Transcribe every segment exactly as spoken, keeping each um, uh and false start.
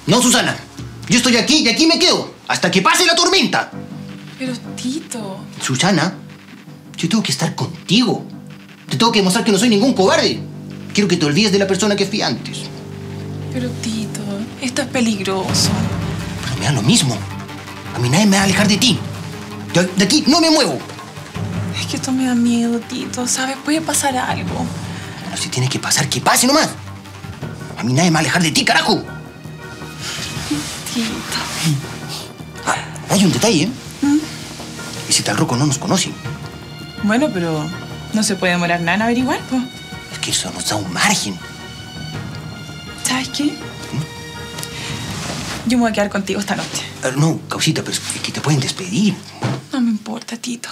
No, Susana. Yo estoy aquí y aquí me quedo. Hasta que pase la tormenta. Pero, Tito... Susana, yo tengo que estar contigo. Te tengo que demostrar que no soy ningún cobarde. Quiero que te olvides de la persona que fui antes. Pero, Tito, esto es peligroso. Pero me da lo mismo. A mí nadie me va a alejar de ti. De, de aquí no me muevo. Es que esto me da miedo, Tito. ¿Sabes? Puede pasar algo. No, si tiene que pasar, que pase nomás. A mí nadie me va a alejar de ti, carajo. Tito. Ah, hay un detalle, ¿eh? ¿Mm? Ese tal Rocco no nos conoce. Bueno, pero no se puede demorar nada en averiguar, pues. Es que eso nos da un margen. ¿Sabes qué? ¿Mm? Yo me voy a quedar contigo esta noche. Ah, no, Causita, pero es que te pueden despedir. No me importa, Tito.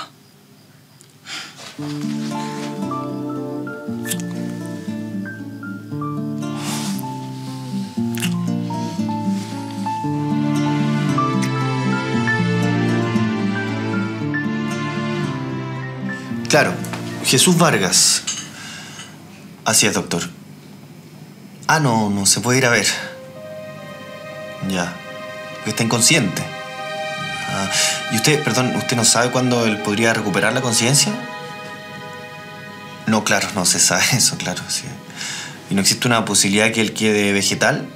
Claro, Jesús Vargas. Así es, doctor. Ah, no, no se puede ir a ver. Ya. Está inconsciente. Ah, ¿y usted, perdón, usted no sabe cuándo él podría recuperar la conciencia? No, claro, no se sabe eso, claro, sí. ¿Y no existe una posibilidad que él quede vegetal?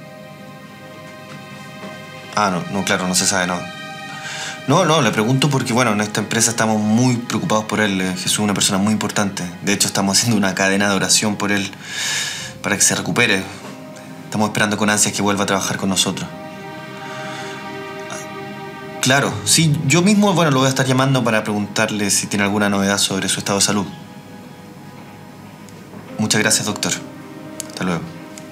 Ah, no, no, claro, no se sabe, no. No, no, le pregunto porque, bueno, en esta empresa estamos muy preocupados por él. Jesús es una persona muy importante. De hecho, estamos haciendo una cadena de oración por él para que se recupere. Estamos esperando con ansias que vuelva a trabajar con nosotros. Claro, sí, yo mismo, bueno, lo voy a estar llamando para preguntarle si tiene alguna novedad sobre su estado de salud. Muchas gracias, doctor. Hasta luego.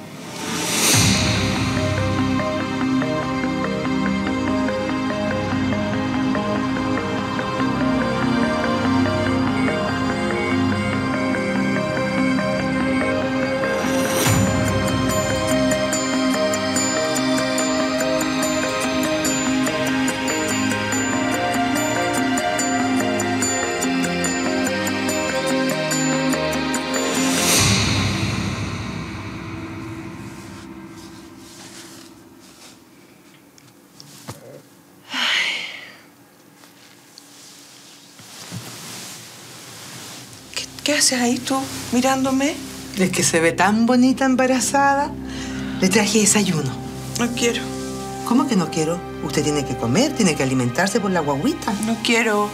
¿Qué haces ahí tú, mirándome? Es que se ve tan bonita embarazada. Le traje desayuno. No quiero. ¿Cómo que no quiero? Usted tiene que comer, tiene que alimentarse por la guagüita. No quiero.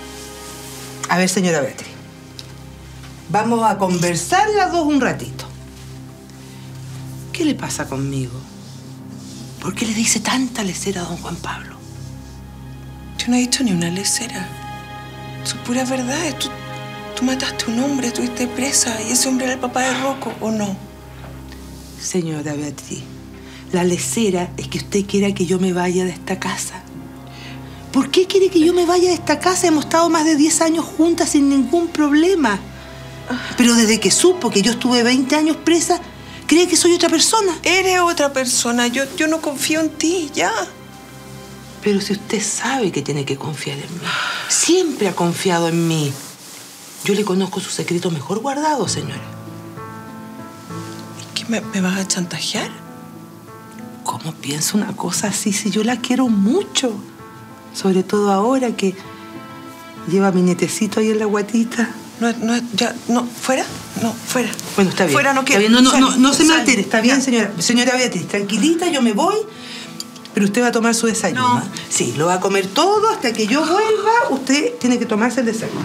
A ver, señora Beatriz. Vamos a conversar las dos un ratito. ¿Qué le pasa conmigo? ¿Por qué le dice tanta lecera a don Juan Pablo? Yo no he dicho ni una lecera. Son puras verdades. Tú, tú mataste a un hombre, estuviste presa y ese hombre era el papá de Rocco, ¿o no? Señora Beatriz, la lecera es que usted quiera que yo me vaya de esta casa. ¿Por qué quiere que yo me vaya de esta casa? Hemos estado más de diez años juntas sin ningún problema. Pero desde que supo que yo estuve veinte años presa, ¿cree que soy otra persona? Eres otra persona. Yo, yo no confío en ti, ya. Pero si usted sabe que tiene que confiar en mí. Siempre ha confiado en mí. Yo le conozco su secreto mejor guardado, señora. ¿Y qué, me, me vas a chantajear? ¿Cómo piensa una cosa así si yo la quiero mucho? Sobre todo ahora que lleva a mi nietecito ahí en la guatita. No, no, ya, no, ¿fuera? No, fuera. Bueno, está bien. Fuera, no quiero. Está bien. No, no, Sal, no, no se me sal. altere. Está bien, señora. Señora Beatriz, tranquilita, yo me voy. Pero usted va a tomar su desayuno. No. ¿Eh? Sí, lo va a comer todo hasta que yo vuelva. Usted tiene que tomarse el desayuno.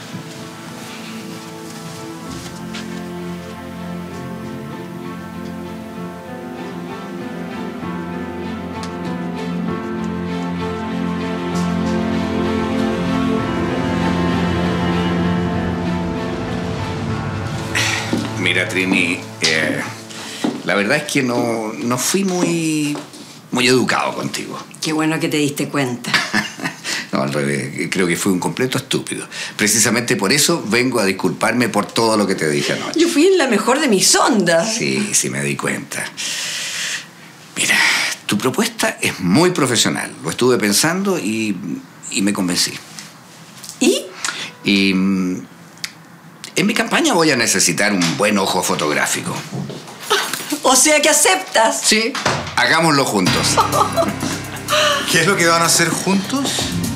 Mira, Trini, eh, la verdad es que no, no fui muy, muy educado contigo. Qué bueno que te diste cuenta. No, al revés, creo que fui un completo estúpido. Precisamente por eso vengo a disculparme por todo lo que te dije anoche. Yo fui en la mejor de mis ondas. Sí, sí me di cuenta. Mira, tu propuesta es muy profesional. Lo estuve pensando y, y me convencí. ¿Y? Y... En mi campaña voy a necesitar un buen ojo fotográfico. O sea que aceptas. Sí, hagámoslo juntos. ¿Qué es lo que van a hacer juntos?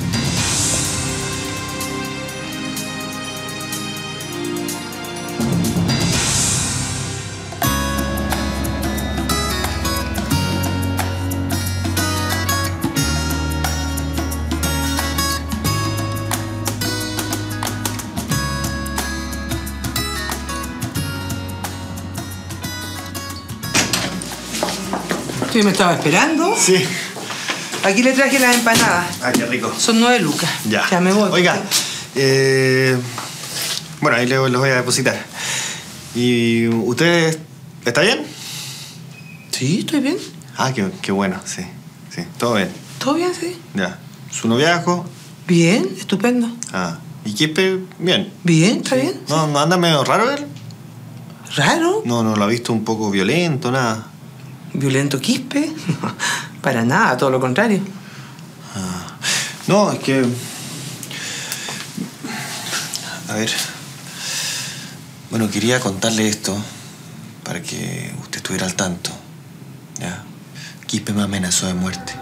¿Usted me estaba esperando? Sí. Aquí le traje las empanadas. Ah, qué rico. Son nueve lucas. Ya. Ya me voy. Oiga, eh, bueno, ahí les los voy a depositar. ¿Y usted está bien? Sí, estoy bien. Ah, qué, qué bueno, sí. Sí, todo bien. ¿Todo bien, sí? Ya. ¿Su noviazgo? Bien, estupendo. Ah. ¿Y Quispe? Bien. Bien, ¿está bien? ¿No, ¿No anda medio raro él? ¿Raro? No, no lo ha visto un poco violento, nada. ¿Violento Quispe? Para nada, todo lo contrario. Ah. No, es que... A ver... Bueno, quería contarle esto para que usted estuviera al tanto. ¿Ya? Quispe me amenazó de muerte.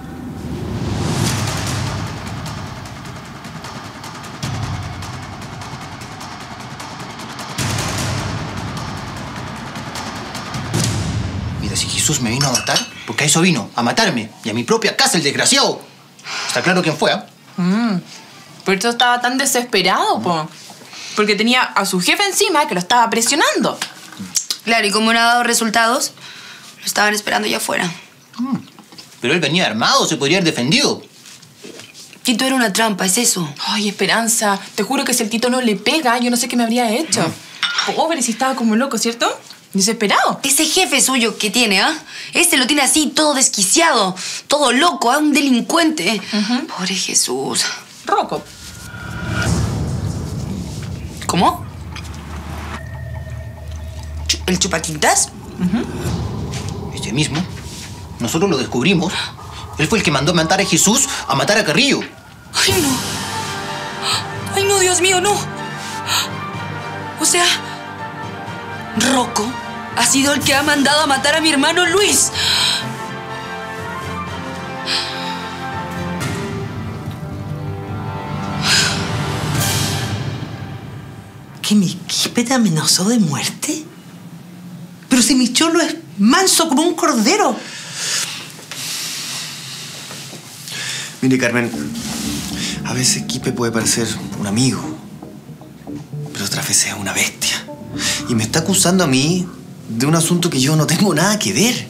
Mira, si Jesús me vino a matar, porque a eso vino, a matarme. Y a mi propia casa, el desgraciado. Está claro quién fue, ¿ah? ¿eh? Mm. Por eso estaba tan desesperado, po. Porque tenía a su jefe encima que lo estaba presionando. Claro, y como no ha dado resultados, lo estaban esperando allá afuera. Mm. Pero él venía armado, se podría haber defendido. Tito era una trampa, es eso. Ay, Esperanza, te juro que si el Tito no le pega, yo no sé qué me habría hecho. Mm. Pobre, si estaba como loco, ¿cierto? Desesperado. Ese jefe suyo que tiene, ¿ah? ¿eh? Este lo tiene así, todo desquiciado, todo loco, ¿ah? Un delincuente. Uh-huh. Pobre Jesús. Rocco. ¿Cómo? ¿El chupatintas? Uh-huh. Ese mismo. Nosotros lo descubrimos. Él fue el que mandó matar a Jesús a matar a Carrillo. ¡Ay, no! ¡Ay, no, Dios mío, no! O sea, Rocco ha sido el que ha mandado a matar a mi hermano Luis. ¿Que mi Quispe te amenazó de muerte? Pero si mi cholo es manso como un cordero. Mire, Carmen, a veces Quispe puede parecer un amigo, pero otras veces es una bestia. Y me está acusando a mí de un asunto que yo no tengo nada que ver.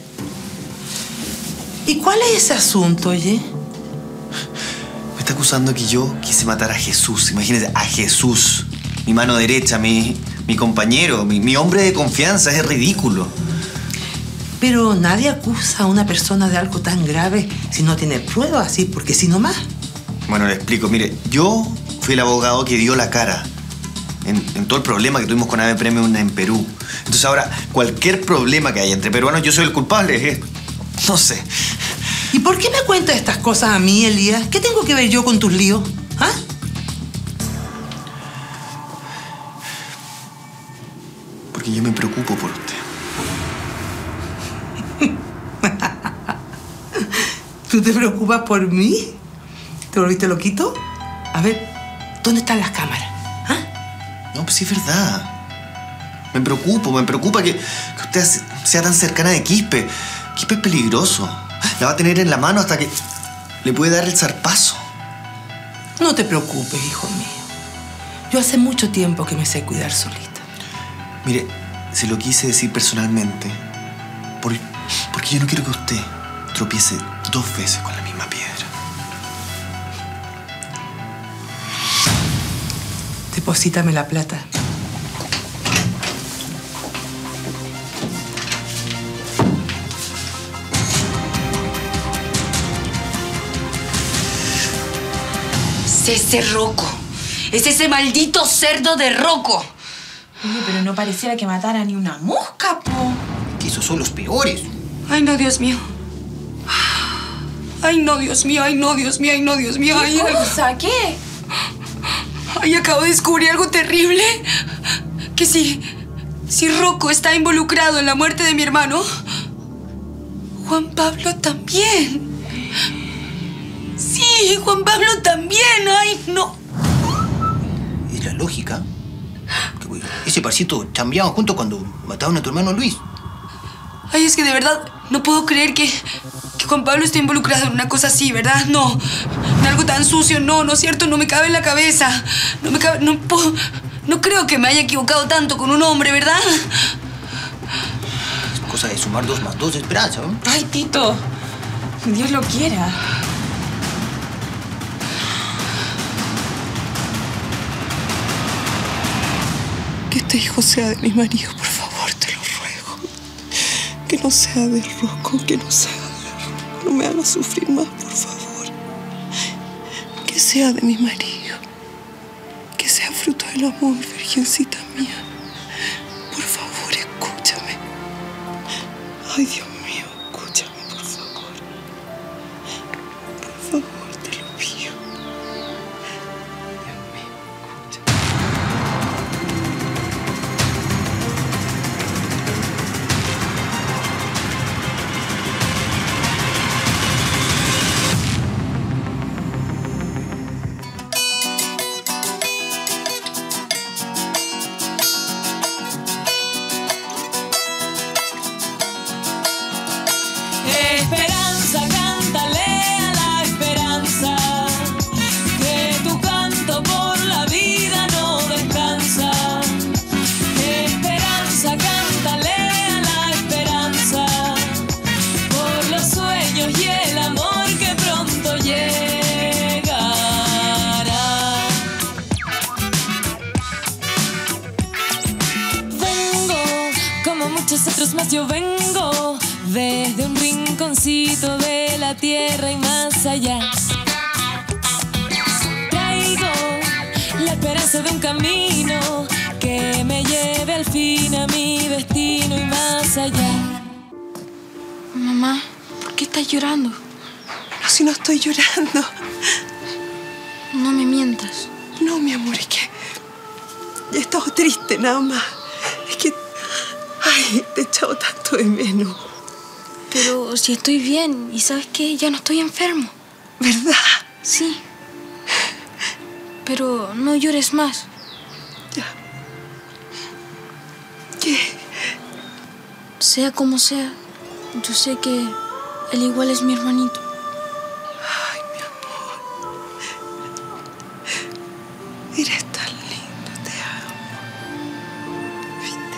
¿Y cuál es ese asunto, oye? Me está acusando que yo quise matar a Jesús. Imagínese, a Jesús. Mi mano derecha, mi, mi compañero, mi, mi hombre de confianza. Es ridículo. Pero nadie acusa a una persona de algo tan grave si no tiene pruebas, así, porque si no más. Bueno, le explico. Mire, yo fui el abogado que dio la cara en, en todo el problema que tuvimos con Ave Premium en Perú. Entonces ahora, cualquier problema que haya entre peruanos, yo soy el culpable. Es, no sé. ¿Y por qué me cuentas estas cosas a mí, Elías? ¿Qué tengo que ver yo con tus líos? ¿Ah? Porque yo me preocupo por usted. ¿Tú te preocupas por mí? ¿Te volviste loquito? A ver, ¿dónde están las cámaras? ¿Ah? No, pues sí es verdad. Me preocupo, me preocupa que, que usted sea tan cercana de Quispe. Quispe es peligroso. La va a tener en la mano hasta que le puede dar el zarpazo. No te preocupes, hijo mío. Yo hace mucho tiempo que me sé cuidar solita. Mire, se lo quise decir personalmente por, porque yo no quiero que usted tropiece dos veces con la misma piedra. Deposítame la plata. Es ese Rocco. Es ese maldito cerdo de Rocco. Oye, pero no pareciera que matara ni una mosca, po. Que esos son los peores. Ay, no, Dios mío. Ay, no, Dios mío. Ay, no, Dios mío. Ay, no, Dios mío. Ay, ¿Qué cosa? ¿Qué? Ay, acabo de descubrir algo terrible. Que si... Si Rocco está involucrado en la muerte de mi hermano, Juan Pablo también. Sí, Juan Pablo también. Ay, no. Es la lógica. Ese parcito chambeaban juntos cuando mataron a tu hermano Luis. Ay, es que de verdad no puedo creer que, que Juan Pablo esté involucrado en una cosa así, ¿verdad? No, en algo tan sucio, no, ¿no es cierto? No me cabe en la cabeza. No me cabe, no puedo, no creo que me haya equivocado tanto con un hombre, ¿verdad? Es cosa de sumar dos más dos de esperanza, ¿no? Ay, Tito. Dios lo quiera. Que este hijo sea de mi marido, por favor, te lo ruego. Que no sea de Rocco, que no sea de Rocco. No me hagas sufrir más, por favor. Que sea de mi marido. Que sea fruto del amor, virgencita mía. Por favor, escúchame. Ay, Dios mío, escúchame, por favor. Por favor, te lo pido. Dios mío, escúchame. Esperanza, cántale a la esperanza, que tu canto por la vida no descansa. Esperanza, cántale a la esperanza, por los sueños y el amor que pronto llegará. Vengo, como muchos otros más, yo vengo desde un rinconcito de la tierra y más allá. Traigo la esperanza de un camino que me lleve al fin a mi destino y más allá. Mamá, ¿por qué estás llorando? No, si no estoy llorando. No me mientas. No, mi amor, es que he estado triste nada más. Es que, ay, te he echado tanto de menos. Pero si estoy bien y ¿sabes qué? Ya no estoy enfermo. ¿Verdad? Sí. Pero no llores más. Ya. ¿Qué? Sea como sea, yo sé que él igual es mi hermanito. Ay, mi amor. Eres tan lindo, te amo. ¿Viste?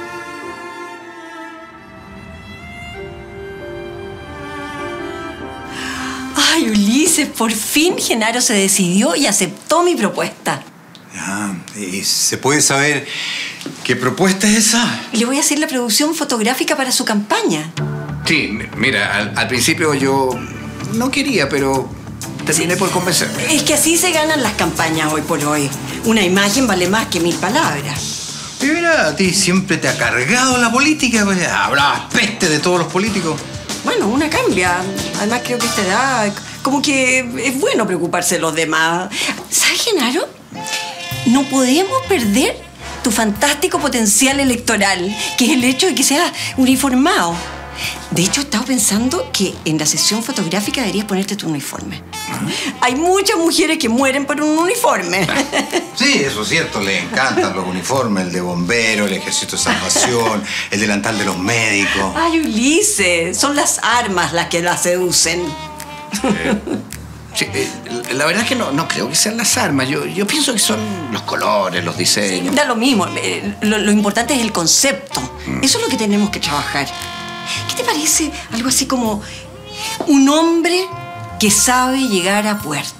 Ay, Ulises, por fin Genaro se decidió y aceptó mi propuesta. Ah, ¿y se puede saber qué propuesta es esa? Le voy a hacer la producción fotográfica para su campaña. Sí, mira, al, al principio yo no quería, pero terminé por convencerme. Es que así se ganan las campañas hoy por hoy. Una imagen vale más que mil palabras. Y mira, a ti siempre te ha cargado la política, pues hablabas peste de todos los políticos. Bueno, una cambia. Además creo que esta edad, como que es bueno preocuparse de los demás. ¿Sabes, Genaro? No podemos perder tu fantástico potencial electoral, que es el hecho de que seas uniformado. De hecho, he estado pensando que en la sesión fotográfica deberías ponerte tu uniforme. Hay muchas mujeres que mueren por un uniforme. Sí, eso es cierto, le encantan los uniformes, el de bombero, el ejército de salvación, el delantal de los médicos. Ay, Ulises, son las armas las que las seducen. Eh, sí, eh, la verdad es que no, no creo que sean las armas. Yo, yo pienso que son los colores, los diseños. Da lo mismo. Eh, Lo, lo importante es el concepto. Mm. Eso es lo que tenemos que trabajar. ¿Qué te parece algo así como un hombre que sabe llegar a puerto?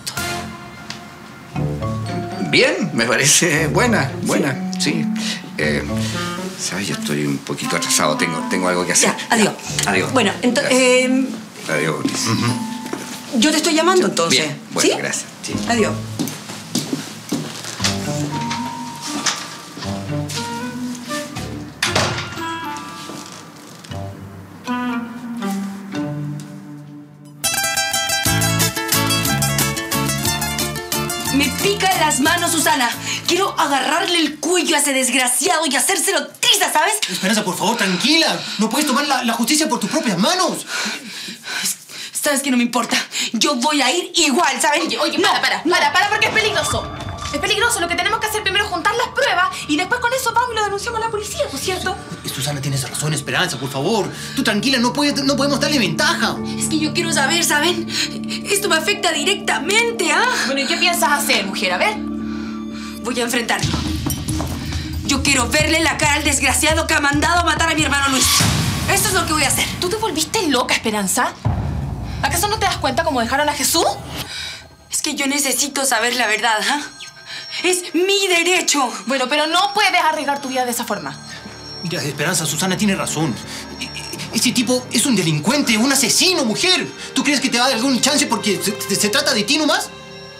Bien, me parece buena, buena, sí. Eh, Sabes, yo estoy un poquito atrasado, tengo, tengo algo que hacer. Ya, adiós. Adiós. Bueno, entonces... Gracias. Eh, Adiós, Ulises. yo te estoy llamando entonces. Bien, bueno, ¿sí? gracias. Sí. Adiós. Me pica en las manos, Susana. Quiero agarrarle el cuello a ese desgraciado y hacérselo tiza, ¿sabes? Esperanza, por favor, tranquila. No puedes tomar la, la justicia por tus propias manos. ¿Sabes que no me importa? Yo voy a ir igual, ¿sabes? Oye, oye, no, para, para, no. para, para, porque es peligroso. Es peligroso. Lo que tenemos que hacer primero es juntar las pruebas y después con eso vamos y lo denunciamos a la policía, ¿no es cierto? Susana, tienes razón, Esperanza, por favor. Tú tranquila, no, puedes, no podemos darle ventaja. Es que yo quiero saber, ¿saben? Esto me afecta directamente, ¿ah? Bueno, ¿y qué piensas hacer, mujer? A ver. Voy a enfrentarlo. Yo quiero verle la cara al desgraciado que ha mandado a matar a mi hermano Luis. Eso es lo que voy a hacer. ¿Tú te volviste loca, Esperanza? ¿Acaso no te das cuenta cómo dejaron a Jesús? Es que yo necesito saber la verdad, ¿ah? Es mi derecho. Bueno, pero no puedes arriesgar tu vida de esa forma. Mira, Esperanza, Susana tiene razón. Ese tipo es un delincuente, un asesino, mujer. ¿Tú crees que te va a dar algún chance porque se, se trata de ti nomás?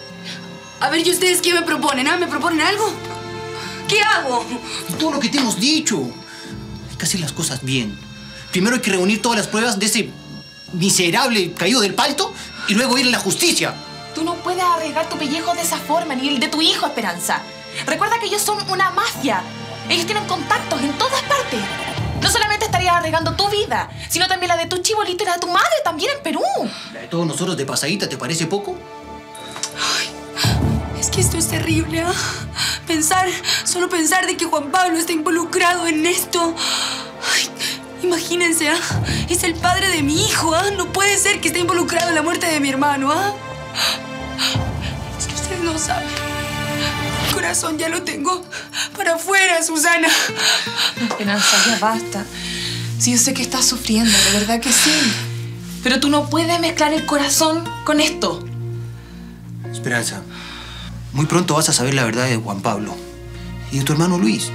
A ver, ¿y ustedes qué me proponen? ¿Ah? ¿Me proponen algo? ¿Qué hago? Todo lo que te hemos dicho. Hay que hacer las cosas bien. Primero hay que reunir todas las pruebas de ese miserable caído del palto y luego ir a la justicia. Tú no puedes arriesgar tu pellejo de esa forma, ni el de tu hijo, Esperanza. Recuerda que ellos son una mafia. Ellos tienen contactos en todas partes. No solamente estarías arriesgando tu vida, sino también la de tu chibolito y la de tu madre también en Perú. ¿La de todos nosotros de pasadita te parece poco? Ay, es que esto es terrible, ¿ah? Pensar, solo pensar de que Juan Pablo está involucrado en esto. Ay, imagínense, ¿ah? Es el padre de mi hijo, ¿ah? No puede ser que esté involucrado en la muerte de mi hermano, ¿ah? Es que ustedes no saben. El corazón ya lo tengo para afuera, Susana. Esperanza, ya basta. Sí, yo sé que estás sufriendo, de verdad que sí. Pero tú no puedes mezclar el corazón con esto. Esperanza, muy pronto vas a saber la verdad de Juan Pablo y de tu hermano Luis.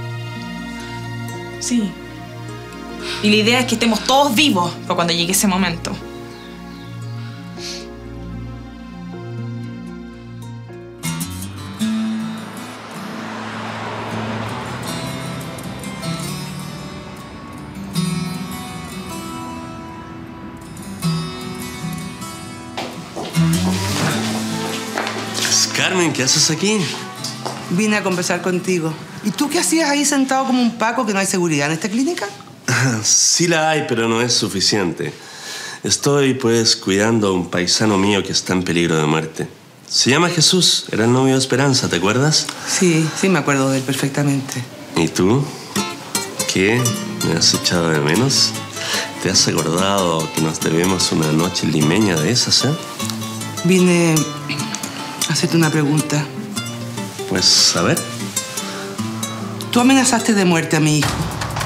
Sí. Y la idea es que estemos todos vivos para cuando llegue ese momento. Carmen, ¿qué haces aquí? Vine a conversar contigo. ¿Y tú qué hacías ahí sentado como un paco que no hay seguridad en esta clínica? Sí la hay, pero no es suficiente. Estoy, pues, cuidando a un paisano mío que está en peligro de muerte. Se llama Jesús, era el novio de Esperanza, ¿te acuerdas? Sí, sí me acuerdo de él perfectamente. ¿Y tú? ¿Qué? ¿Me has echado de menos? ¿Te has acordado que nos debemos una noche limeña de esas, eh? Vine a hacerte una pregunta. Pues, a ver. Tú amenazaste de muerte a mi hijo.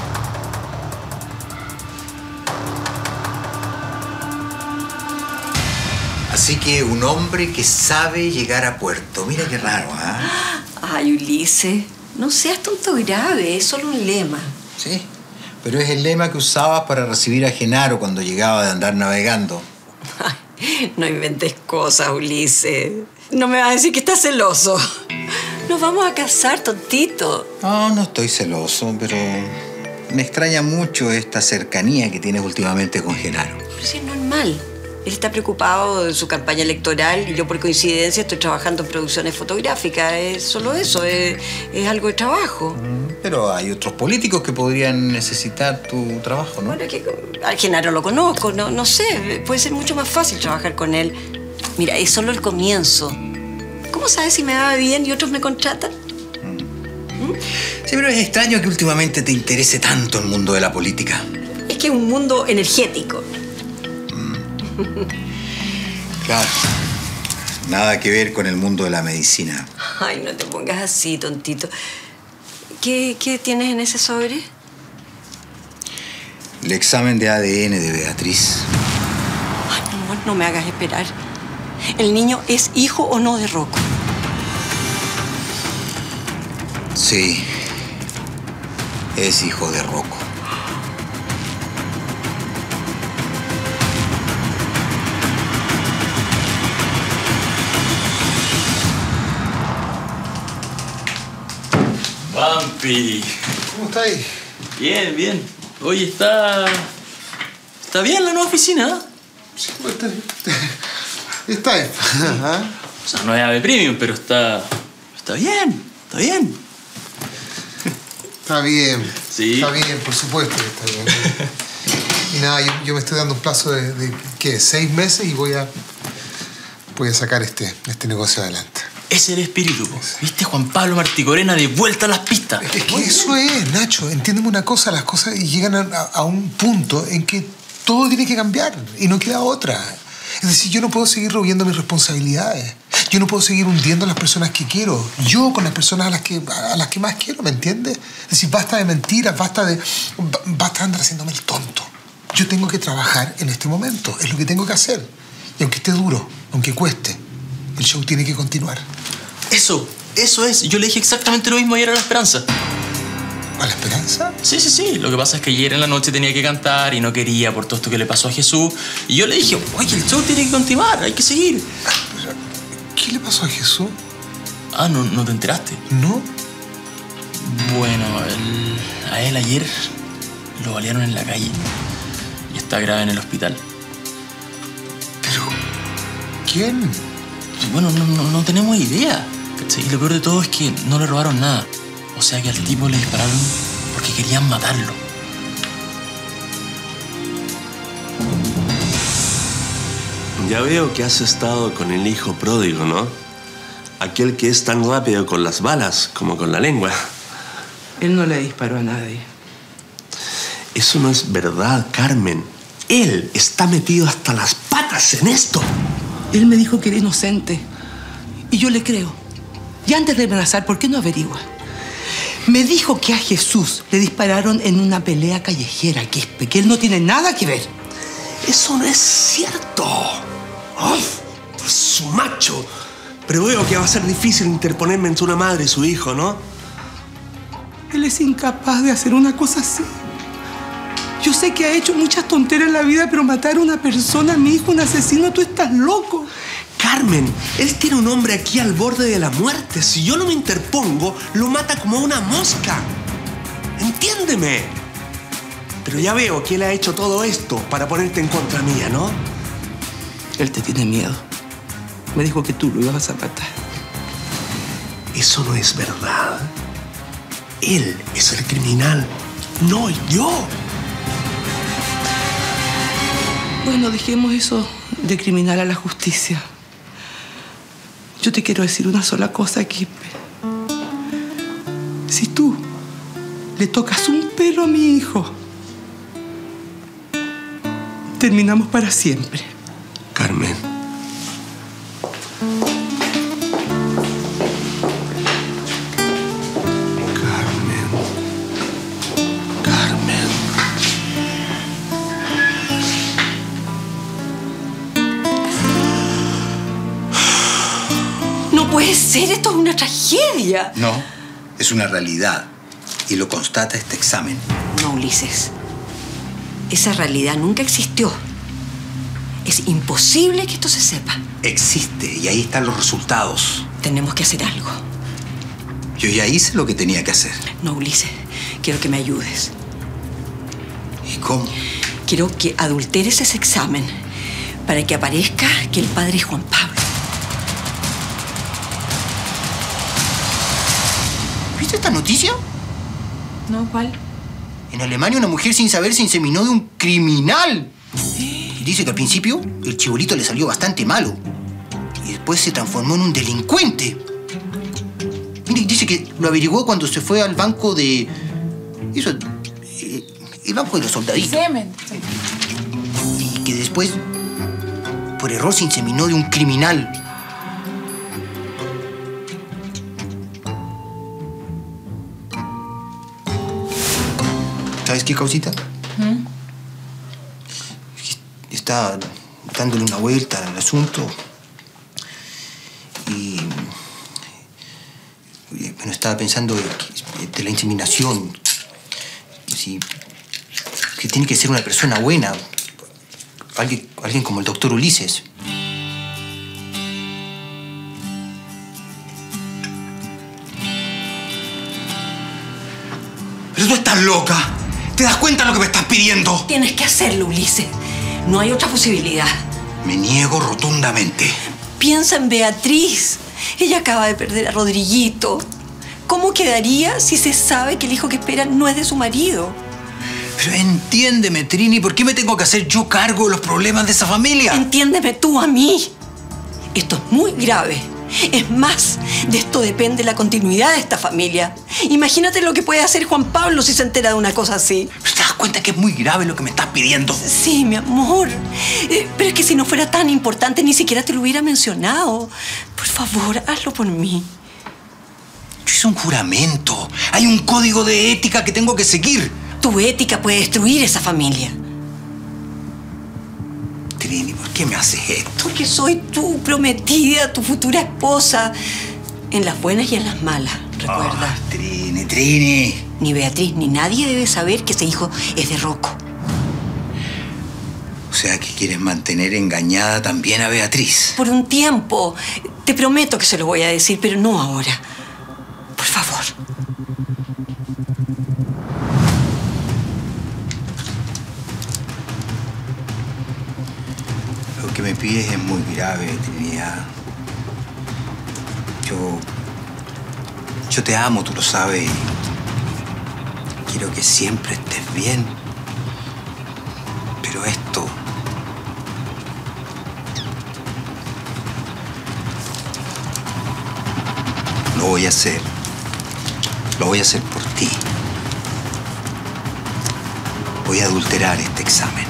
Así que un hombre que sabe llegar a puerto. Mira qué raro, ¿ah? ¿eh? Ay, Ulises, no seas tonto grave, es solo un lema. Sí, pero es el lema que usabas para recibir a Genaro cuando llegaba de andar navegando. Ay, no inventes cosas, Ulises. No me vas a decir que estás celoso. Nos vamos a casar, tontito. No, no estoy celoso, pero me extraña mucho esta cercanía que tienes últimamente con Genaro. Pero sí es normal. Él está preocupado de su campaña electoral y yo por coincidencia estoy trabajando en producciones fotográficas. Es solo eso, es, es algo de trabajo. Pero hay otros políticos que podrían necesitar tu trabajo, ¿no? Bueno, que al Genaro lo conozco, no, no sé, puede ser mucho más fácil trabajar con él. Mira, es solo el comienzo. ¿Cómo sabes si me va bien y otros me contratan? ¿Mm? Sí, pero es extraño que últimamente te interese tanto el mundo de la política. Es que es un mundo energético. Claro. Nada que ver con el mundo de la medicina. Ay, no te pongas así, tontito. ¿Qué, qué tienes en ese sobre? El examen de A D N de Beatriz. Ay, no, no me hagas esperar. ¿El niño es hijo o no de Rocco? Sí. Es hijo de Rocco. Vampi. ¿Cómo estáis? Bien, bien. Oye, está... ¿Está bien la nueva oficina? Sí, pues está bien. Está bien. O sea, no es A V E Premium, pero está... Está bien. ¿Está bien? Está bien. Sí. Está bien, por supuesto que está bien. Y nada, yo, yo me estoy dando un plazo de, de, ¿qué? Seis meses y voy a... voy a sacar este, este negocio adelante. Ese es el espíritu, po. ¿Viste? Juan Pablo Marticorena de vuelta a las pistas. Es que eso es, Nacho. Entiéndeme una cosa, las cosas llegan a, a un punto en que todo tiene que cambiar y no queda otra. Es decir, yo no puedo seguir rehubiendo mis responsabilidades. Yo no puedo seguir hundiendo a las personas que quiero. Yo con las personas a las que, a las que más quiero, ¿me entiendes? Es decir, basta de mentiras, basta de... basta de andar haciéndome el tonto. Yo tengo que trabajar en este momento. Es lo que tengo que hacer. Y aunque esté duro, aunque cueste, el show tiene que continuar. Eso, eso es. Yo le dije exactamente lo mismo ayer a La Esperanza. ¿A La Esperanza? Sí, sí, sí. Lo que pasa es que ayer en la noche tenía que cantar y no quería por todo esto que le pasó a Jesús. Y yo le dije, oye, el show tiene que continuar, hay que seguir. Pero, ¿qué le pasó a Jesús? Ah, ¿no, no te enteraste? No. Bueno, él, a él ayer lo balearon en la calle y está grave en el hospital. ¿Pero quién? Bueno, no, no, no tenemos idea. ¿Cachai? Y lo peor de todo es que no le robaron nada. O sea que al tipo le dispararon porque querían matarlo. Ya veo que has estado con el hijo pródigo, ¿no? Aquel que es tan rápido con las balas como con la lengua. Él no le disparó a nadie. Eso no es verdad, Carmen. Él está metido hasta las patas en esto. Él me dijo que era inocente. Y yo le creo. Y antes de amenazar, ¿por qué no averigua? Me dijo que a Jesús le dispararon en una pelea callejera, Quispe, que él no tiene nada que ver. Eso no es cierto. ¡Uf! Su macho. Pero veo que va a ser difícil interponerme entre una madre y su hijo, ¿no? Él es incapaz de hacer una cosa así. Yo sé que ha hecho muchas tonteras en la vida, pero matar a una persona, a mi hijo, un asesino, tú estás loco. Carmen, él tiene un hombre aquí al borde de la muerte. Si yo no me interpongo, lo mata como a una mosca. Entiéndeme. Pero ya veo que él ha hecho todo esto para ponerte en contra mía, ¿no? Él te tiene miedo. Me dijo que tú lo ibas a matar. Eso no es verdad. Él es el criminal, no yo. Bueno, dejemos eso de criminal a la justicia. Yo te quiero decir una sola cosa, Quispe. Si tú le tocas un pelo a mi hijo, terminamos para siempre. Carmen. Carmen. Carmen. No puede ser, esto es una tragedia. No, es una realidad. Y lo constata este examen. No, Ulises. Esa realidad nunca existió. Es imposible que esto se sepa. Existe y ahí están los resultados. Tenemos que hacer algo. Yo ya hice lo que tenía que hacer. No, Ulises. Quiero que me ayudes. ¿Y cómo? Quiero que adulteres ese examen para que aparezca que el padre es Juan Pablo. ¿Viste esta noticia? No, ¿cuál? En Alemania una mujer sin saber se inseminó de un criminal. Y dice que al principio el chibolito le salió bastante malo. Y después se transformó en un delincuente. Mire, dice que lo averiguó cuando se fue al banco de... Eso, eh, el banco de los soldaditos. Semen. Y que después, por error, se inseminó de un criminal. ¿Sabes qué, causita? ¿Mm? Está dándole una vuelta al asunto. Y... Bueno, estaba pensando de, de la inseminación. Si, que tiene que ser una persona buena. Alguien, alguien como el doctor Ulises. ¡Pero tú estás loca! ¿Te das cuenta de lo que me estás pidiendo? Tienes que hacerlo, Ulises. No hay otra posibilidad. Me niego rotundamente. Piensa en Beatriz. Ella acaba de perder a Rodriguito. ¿cómo quedaría si se sabe que el hijo que espera no es de su marido? Pero entiéndeme, Trini, ¿por qué me tengo que hacer yo cargo de los problemas de esa familia? Entiéndeme tú a mí. Esto es muy grave. Es más, de esto depende la continuidad de esta familia. Imagínate lo que puede hacer Juan Pablo si se entera de una cosa así. ¿Te das cuenta que es muy grave lo que me estás pidiendo? Sí, mi amor. Eh, pero es que si no fuera tan importante, ni siquiera te lo hubiera mencionado. Por favor, hazlo por mí. Yo hice un juramento. Hay un código de ética que tengo que seguir. Tu ética puede destruir esa familia. Trini, ¿por qué me haces esto? Porque soy tu prometida, tu futura esposa. En las buenas y en las malas, recuerda. Oh, Trini, Trini. Ni Beatriz ni nadie debe saber que ese hijo es de Rocco. O sea, que quieres mantener engañada también a Beatriz. Por un tiempo. Te prometo que se lo voy a decir, pero no ahora. Por favor. Lo que me pides es muy grave, Trinidad. Yo... Yo te amo, tú lo sabes. Y quiero que siempre estés bien. Pero esto... Lo voy a hacer. Lo voy a hacer por ti. Voy a adulterar este examen.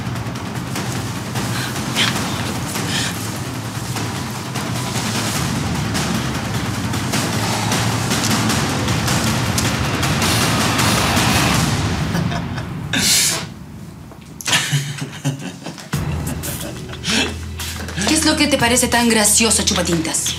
¿Qué es lo que te parece tan gracioso, chupatintas?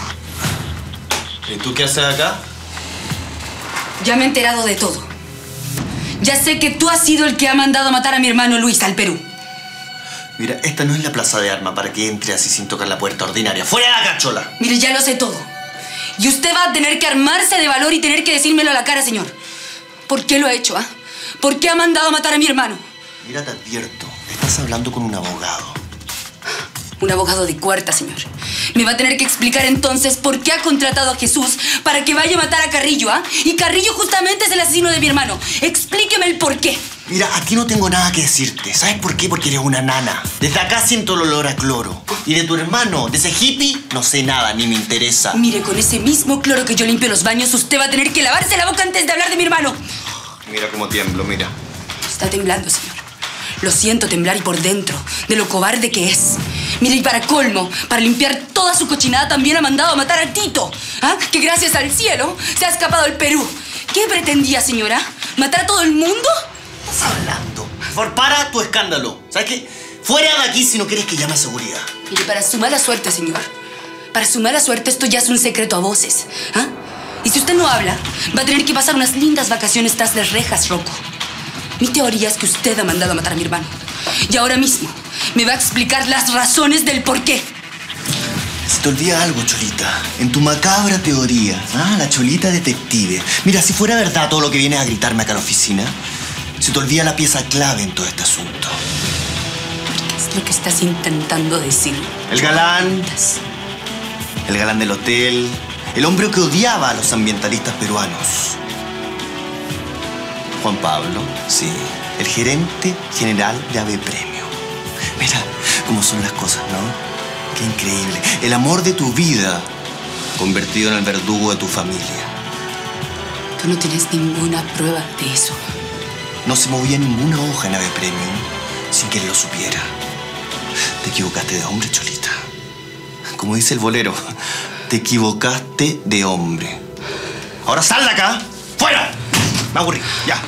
¿Y tú qué haces acá? Ya me he enterado de todo. Ya sé que tú has sido el que ha mandado matar a mi hermano Luis al Perú. Mira, esta no es la plaza de armas para que entre así sin tocar la puerta ordinaria. ¡Fuera de la cachola! Mire, ya lo sé todo. Y usted va a tener que armarse de valor y tener que decírmelo a la cara, señor. ¿Por qué lo ha hecho, ah? ¿Por qué ha mandado matar a mi hermano? Mira, te advierto. Estás hablando con un abogado. Un abogado de cuarta, señor. Me va a tener que explicar entonces por qué ha contratado a Jesús para que vaya a matar a Carrillo, ¿ah? Y Carrillo justamente es el asesino de mi hermano. Explíqueme el por qué. Mira, aquí no tengo nada que decirte. ¿Sabes por qué? Porque eres una nana. Desde acá siento el olor a cloro. Y de tu hermano, de ese hippie, no sé nada, ni me interesa. Mire, con ese mismo cloro que yo limpio los baños, usted va a tener que lavarse la boca antes de hablar de mi hermano. Mira cómo tiemblo, mira. Está temblando, señor. Lo siento temblar y por dentro, de lo cobarde que es. Mire, y para colmo, para limpiar toda su cochinada también ha mandado a matar a Tito, ¿ah? Que gracias al cielo se ha escapado del Perú. ¿Qué pretendía, señora? ¿Matar a todo el mundo? ¿Qué estás hablando? Por favor, para tu escándalo. ¿Sabes qué? Fuera de aquí si no quieres que llame a seguridad. Mire, para su mala suerte, señor. Para su mala suerte, esto ya es un secreto a voces, ¿ah? Y si usted no habla, va a tener que pasar unas lindas vacaciones tras las rejas, Rocco. Mi teoría es que usted ha mandado a matar a mi hermano. Y ahora mismo me va a explicar las razones del por qué. Se te olvida algo, Cholita. En tu macabra teoría, ¿ah? La Cholita detective. Mira, si fuera verdad todo lo que vienes a gritarme acá a la oficina, se te olvida la pieza clave en todo este asunto. ¿Qué es lo que estás intentando decir? El galán. El galán del hotel. El hombre que odiaba a los ambientalistas peruanos. Juan Pablo, sí. El gerente general de Ave Premio. Mira cómo son las cosas, ¿no? Qué increíble. El amor de tu vida convertido en el verdugo de tu familia. Tú no tienes ninguna prueba de eso. No se movía ninguna hoja en Ave Premio sin que él lo supiera. Te equivocaste de hombre, Cholita. Como dice el bolero, te equivocaste de hombre. Ahora sal de acá. ¡Fuera! Me aburrí, ya.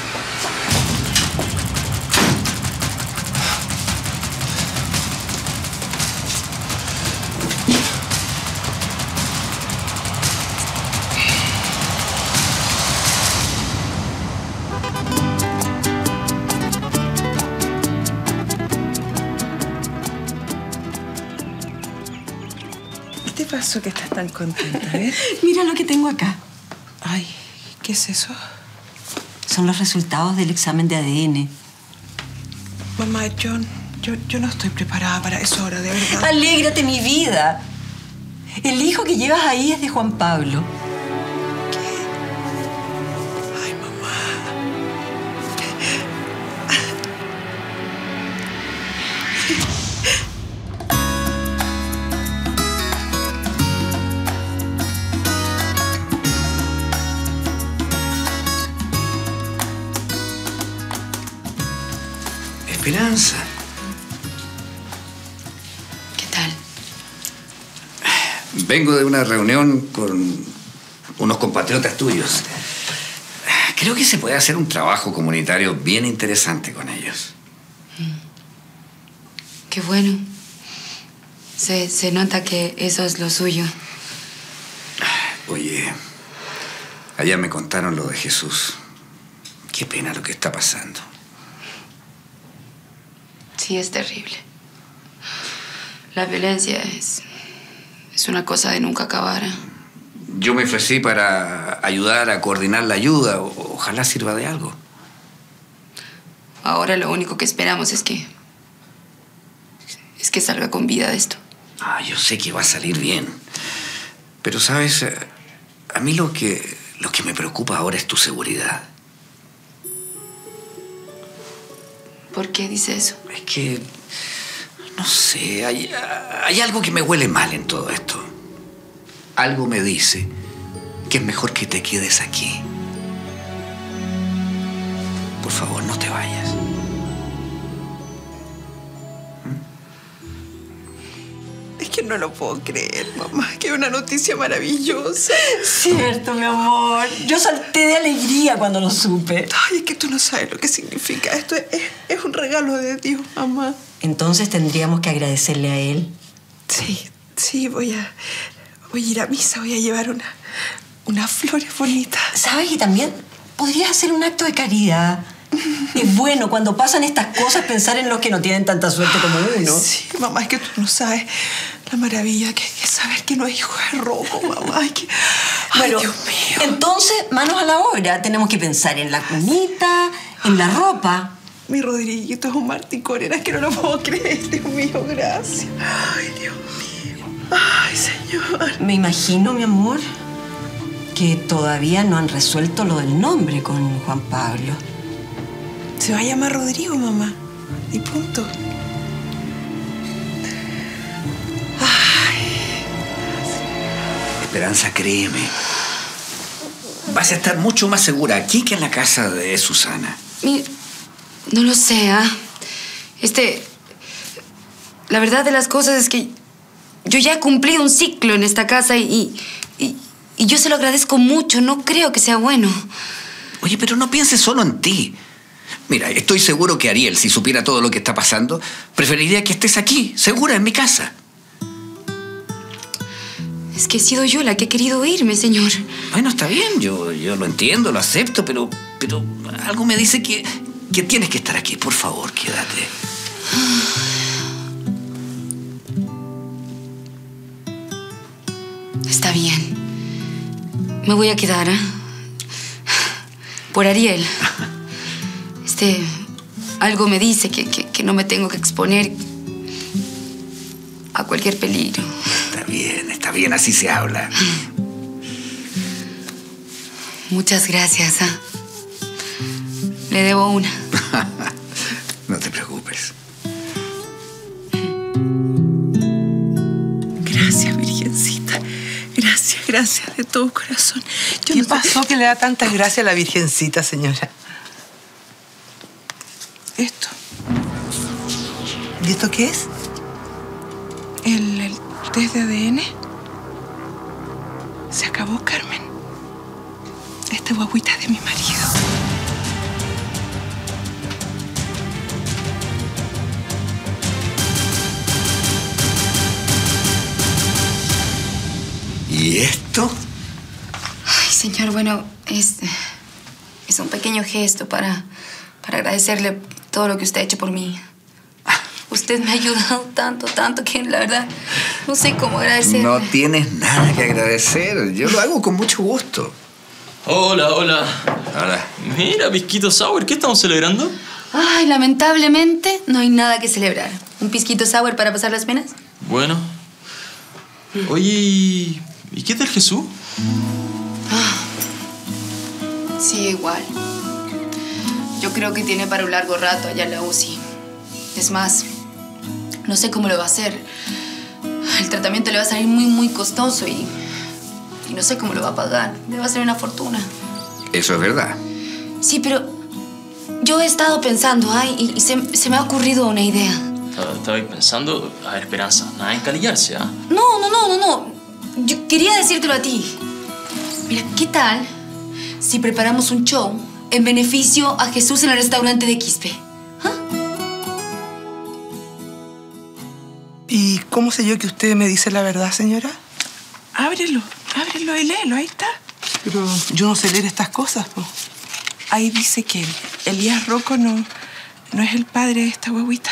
¿Qué te pasó que estás tan contenta, eh? Mira lo que tengo acá. Ay, ¿qué es eso? Son los resultados del examen de A D N. Mamá, yo, yo, yo no estoy preparada para eso ahora, de verdad. Alégrate, mi vida. El hijo que llevas ahí es de Juan Pablo. Esperanza. ¿Qué tal? Vengo de una reunión con unos compatriotas tuyos. Creo que se puede hacer un trabajo comunitario bien interesante con ellos. Qué bueno. Se, se nota que eso es lo suyo. Oye, ayer me contaron lo de Jesús. Qué pena lo que está pasando. Sí, es terrible. La violencia es, es una cosa de nunca acabar. Yo me ofrecí para ayudar a coordinar la ayuda. O, ojalá sirva de algo. Ahora lo único que esperamos es que... es que salga con vida de esto. Ah, yo sé que va a salir bien. Pero, ¿sabes? A mí lo que, lo que me preocupa ahora es tu seguridad. ¿Por qué dice eso? Es que... no sé, hay, hay algo que me huele mal en todo esto. Algo me dice que es mejor que te quedes aquí. Por favor, no te vayas. Es que no lo puedo creer, mamá. Que una noticia maravillosa. Cierto, mi amor. Yo salté de alegría cuando lo supe. Ay, es que tú no sabes lo que significa. Esto es, es, es un regalo de Dios, mamá. Entonces tendríamos que agradecerle a él. Sí, sí, voy a... voy a ir a misa, voy a llevar una, unas flores bonitas. ¿Sabes? Y también podrías hacer un acto de caridad. Es bueno cuando pasan estas cosas pensar en los que no tienen tanta suerte como uno. Ay, sí, mamá, es que tú no sabes la maravilla que es saber que no es hijo de Rocco, mamá. Ay, que... Bueno, Ay, Dios mío. entonces, manos a la obra. Tenemos que pensar en la cunita, en la ropa. Mi Rodriguito es un marticón, es que no lo puedo creer. Dios mío, gracias. Ay, Dios mío. Ay, Señor. Me imagino, mi amor, que todavía no han resuelto lo del nombre con Juan Pablo. Se va a llamar Rodrigo, mamá. Y punto. Ay. Esperanza, créeme. Vas a estar mucho más segura aquí que en la casa de Susana. Mi, no lo sé, ¿ah? Este... La verdad de las cosas es que yo ya he cumplido un ciclo en esta casa y, y, y yo se lo agradezco mucho. No creo que sea bueno. Oye, pero no pienses solo en ti. Mira, estoy seguro que Ariel, si supiera todo lo que está pasando, preferiría que estés aquí, segura, en mi casa. Es que he sido yo la que he querido irme, señor. Bueno, está bien, yo, yo lo entiendo, lo acepto, pero, pero algo me dice que, que tienes que estar aquí. Por favor, quédate. Está bien. Me voy a quedar, ¿eh? Por Ariel. Este... algo me dice que, que, que no me tengo que exponer a cualquier peligro. Está bien, está bien, así se habla. Muchas gracias, ¿ah? Le debo una. No te preocupes. Gracias, Virgencita. Gracias, gracias de todo corazón. Yo ¿Qué no pasó que le da tantas gracias a la Virgencita, señora? Esto. ¿Y esto qué es? El, el test de A D N. Se acabó, Carmen. Esta guaguita es de mi marido. ¿Y esto? Ay, señor, bueno, es... es un pequeño gesto para... para agradecerle todo lo que usted ha hecho por mí. Usted me ha ayudado tanto, tanto, que la verdad no sé cómo agradecerle. No tienes nada que agradecer. Yo lo hago con mucho gusto. Hola, hola. Hola. Mira, Pisquito Sour, ¿qué estamos celebrando? Ay, lamentablemente no hay nada que celebrar. ¿Un pisquito sour para pasar las penas? Bueno. Oye, ¿y, ¿y qué tal Jesús? Ah, sigue igual. Yo creo que tiene para un largo rato allá en la U C I. Es más, no sé cómo lo va a hacer. El tratamiento le va a salir muy, muy costoso y, y no sé cómo lo va a pagar. Le va a ser una fortuna. Eso es verdad. Sí, pero yo he estado pensando, ay, y, y se, se me ha ocurrido una idea. Estaba pensando, a ver, Esperanza, nada de encalillarse, ¿ah? ¿eh? No, no, no, no, no. Yo quería decírtelo a ti. Mira, ¿qué tal si preparamos un show en beneficio a Jesús en el restaurante de Quispe? ¿Ah? ¿Y cómo sé yo que usted me dice la verdad, señora? Ábrelo, ábrelo y léelo, ahí está. Pero yo no sé leer estas cosas, po. Ahí dice que Elías Rocco no, no es el padre de esta guaguita.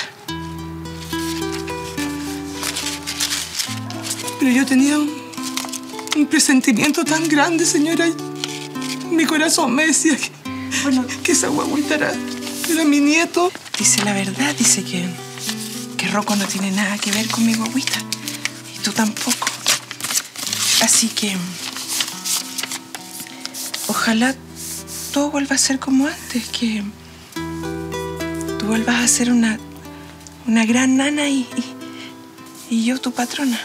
Pero yo tenía un, un presentimiento tan grande, señora. Mi corazón me decía que, bueno, que esa guaguita era, era mi nieto. Dice la verdad, dice que, que Rocco no tiene nada que ver con mi guaguita. Y tú tampoco. Así que... ojalá todo vuelva a ser como antes, que tú vuelvas a ser una, una gran nana y, y, y yo tu patrona.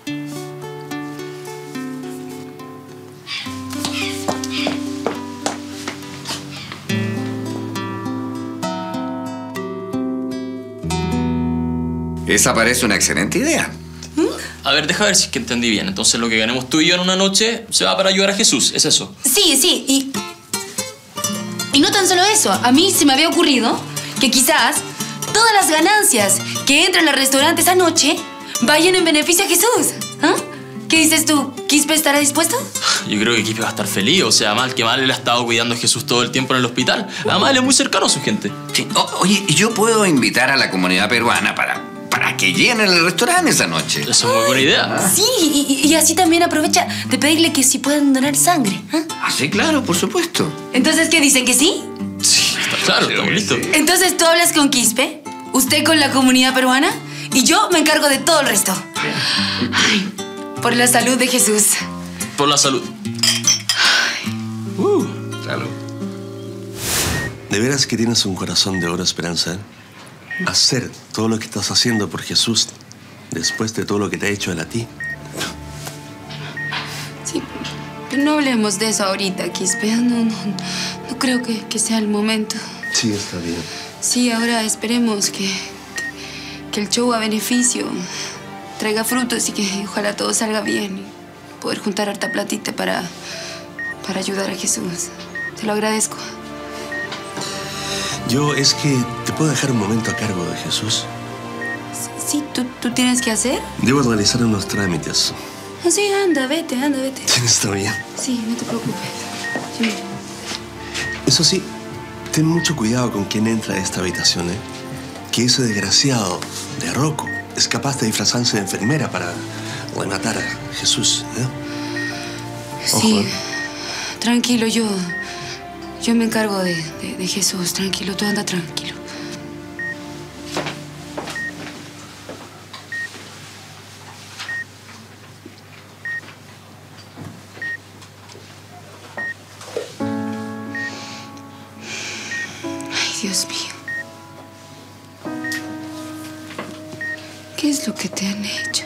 Esa parece una excelente idea. A ver, deja ver si es que entendí bien. Entonces lo que ganemos tú y yo en una noche se va para ayudar a Jesús, ¿es eso? Sí, sí, y... Y no tan solo eso. A mí se me había ocurrido que quizás todas las ganancias que entran al restaurante esa noche vayan en beneficio a Jesús. ¿Ah? ¿Qué dices tú? ¿Quispe estará dispuesto? Yo creo que Quispe va a estar feliz. O sea, mal que mal, él ha estado cuidando a Jesús todo el tiempo en el hospital. Además, él es muy cercano a su gente. Sí. O, oye, yo puedo invitar a la comunidad peruana para, para que llenen el restaurante esa noche. Esa es muy buena idea. Sí, y, y así también aprovecha de pedirle que si pueden donar sangre. ¿Ah? Ah, sí, claro, por supuesto. Entonces, ¿qué dicen? ¿Que sí? Sí, está claro, estamos listos. Entonces tú hablas con Quispe, usted con la comunidad peruana y yo me encargo de todo el resto. Ay, por la salud de Jesús. Por la salud. Uh, salud. ¿De veras que tienes un corazón de oro, Esperanza? Hacer todo lo que estás haciendo por Jesús después de todo lo que te ha hecho él a ti. Sí, pero no hablemos de eso ahorita, Quispe. No, no, no creo que, que sea el momento. Sí, está bien. Sí, ahora esperemos que, que el show a beneficio traiga frutos y que ojalá todo salga bien. Y poder juntar harta platita para, para ayudar a Jesús. Te lo agradezco. Yo es que te puedo dejar un momento a cargo de Jesús. Sí, ¿tú, tú tienes que hacer? Debo realizar unos trámites. Sí, anda, vete, anda, vete. Está bien. Sí, no te preocupes. Sí. Eso sí, ten mucho cuidado con quién entra a esta habitación, ¿eh? Que ese desgraciado de Rocco es capaz de disfrazarse de enfermera para rematar a Jesús, ¿eh? Ojo, Sí, ¿eh? tranquilo, yo... Yo me encargo de, de, de Jesús. Tranquilo, tú anda tranquilo. Ay, Dios mío. ¿Qué es lo que te han hecho?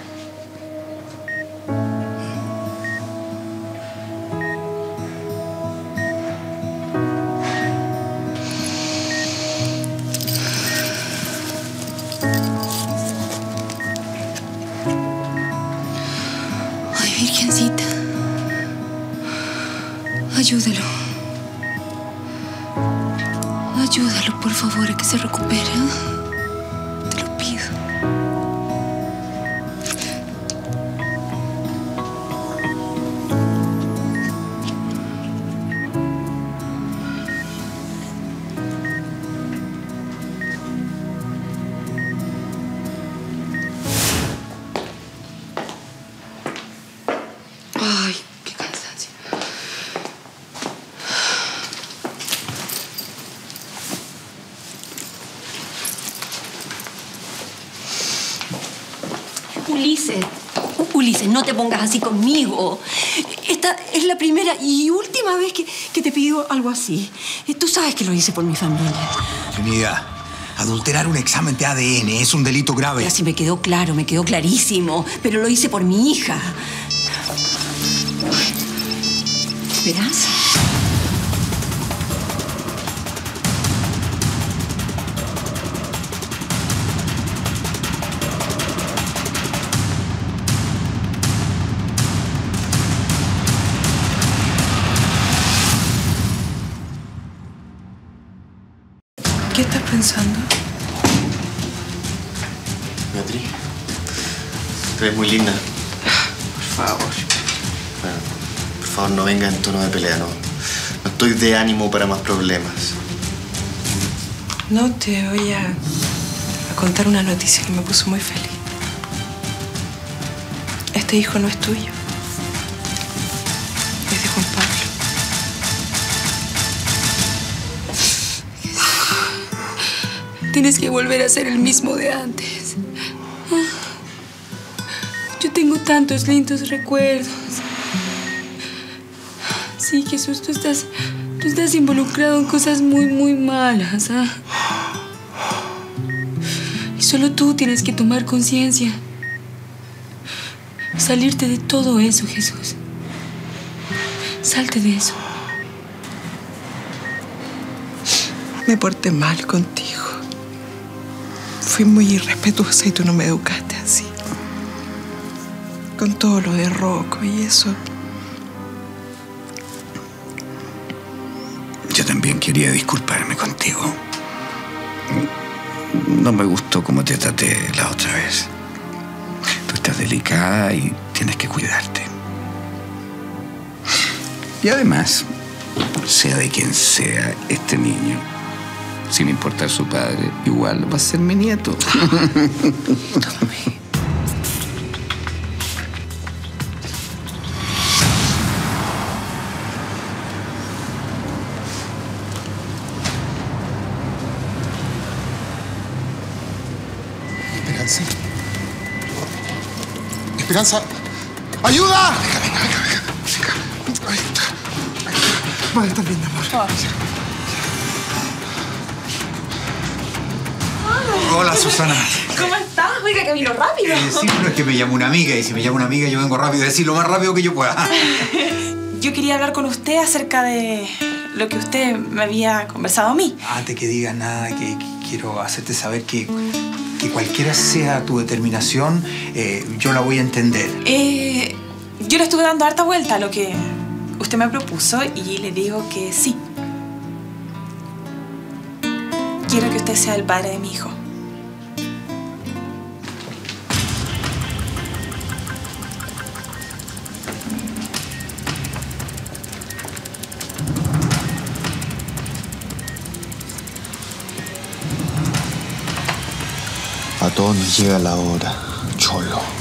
Ay, Virgencita. Ayúdalo. Ayúdalo, por favor, a que se recupere. ¿Eh? Te lo pido. Ay, qué cansancio. Ulises, Ulises, no te pongas así conmigo. Esta es la primera y última vez que, que te pido algo así. Tú sabes que lo hice por mi familia. Trinidad, adulterar un examen de A D N es un delito grave. Así me quedó claro, me quedó clarísimo. Pero lo hice por mi hija. Esperanza. pensando? Beatriz, te ves muy linda. Por favor. Bueno, por favor, no venga en tono de pelea, no. No estoy de ánimo para más problemas. No, te voy a, a contar una noticia que me puso muy feliz. Este hijo no es tuyo. Es de Juan Pablo. Tienes que volver a ser el mismo de antes. Yo tengo tantos lindos recuerdos. Sí, Jesús, tú estás, tú estás involucrado en cosas muy, muy malas, ¿ah? Y solo tú tienes que tomar conciencia. Salirte de todo eso, Jesús. Salte de eso. Me porté mal contigo. Fui muy irrespetuosa y tú no me educaste así. Con todo lo de Rocco y eso. Yo también quería disculparme contigo. No me gustó cómo te traté la otra vez. Tú estás delicada y tienes que cuidarte. Y además, sea de quien sea este niño, sin importar su padre, igual va a ser mi nieto. Esperanza. Esperanza. ¡Ayuda! Venga, venga, venga, venga. Venga. Ahí está. Ahí está. Vale, estás bien, amor. Hola, Susana. ¿Cómo estás? Oiga, que vino rápido. Eh, sí, pero es que me llama una amiga y si me llama una amiga yo vengo rápido a decir lo más rápido que yo pueda. Yo quería hablar con usted acerca de lo que usted me había conversado a mí. Antes que digas nada, que, que quiero hacerte saber que, que cualquiera sea tu determinación, eh, yo la voy a entender. Eh, yo le estuve dando harta vuelta a lo que usted me propuso y le digo que sí. Quiero que usted sea el padre de mi hijo. A todos nos llega la hora, cholo.